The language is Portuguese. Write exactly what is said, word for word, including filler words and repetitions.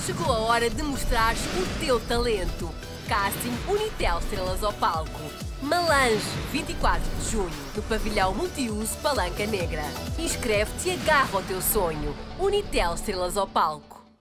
Chegou a hora de mostrares o teu talento. Casting Unitel Estrelas ao Palco. Malange, vinte e quatro de junho, no pavilhão multiuso Palanca Negra. Inscreve-te e agarra o teu sonho. Unitel Estrelas ao Palco.